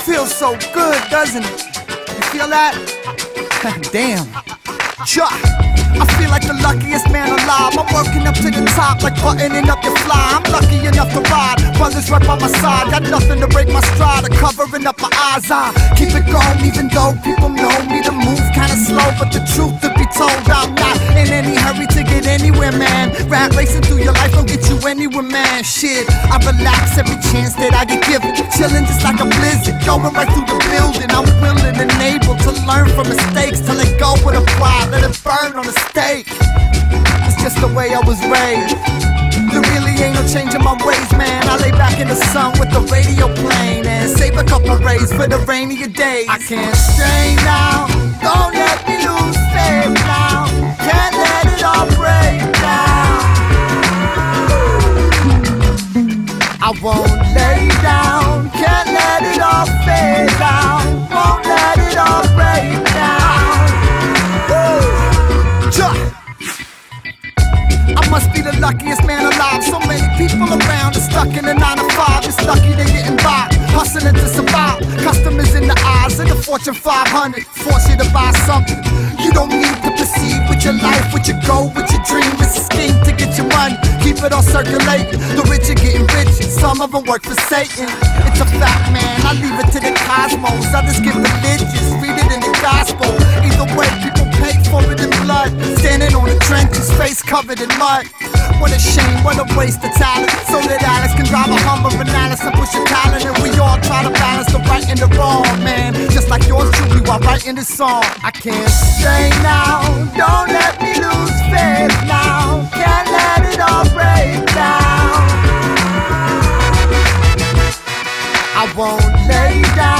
Feels so good, doesn't it? You feel that? Damn. Chuck. I feel like the luckiest man alive. I'm working up to the top like buttoning up your fly. I'm lucky enough to ride, brothers right by my side. Got nothing to break my stride or covering up my eyes. I keep it going even though people know me to move kinda slow. But the truth to be told, I'm not in any hurry to get anywhere, man. Rat racing through your life don't get you anywhere, man. Shit, I relax every chance that I get given. Chilling just like a blizzard, going right through the building. I'm willing and able to learn from mistakes, to let go with a pride, let it burn on the stake. It's just the way I was raised. There really ain't no changing my ways, man. I lay back in the sun with the radio playing and save a couple rays for the rainier days. I can't stray now, don't let me lose faith now. Can't let it all break down. I won't lay down, can't let it all fade down. Won't let it all break down. I must be the luckiest man alive. So many people around are stuck in a 9 to 5. It's lucky they getting by, hustling to survive. Customers in the eyes of the Fortune 500 force you to buy something. You don't need to proceed with your life, with your goal, with your dream. It's a scheme to get your money, keep it all circulating. The rich are getting richer, some of them work for Satan. It's a fact, man, I leave it to the cosmos. Others get religious, read it in the gospel. Either way, people pay for it in blood. Standing on the trenches, face covered in mud. What a shame, what a waste of talent. So that Alex can drive a Hummer and Alice and push a talent. And we all try to balance the right and the wrong, man. Just like yours truly while writing this song. I can't stay now, don't let me lose faith now. Can't let it all break down. I won't lay down.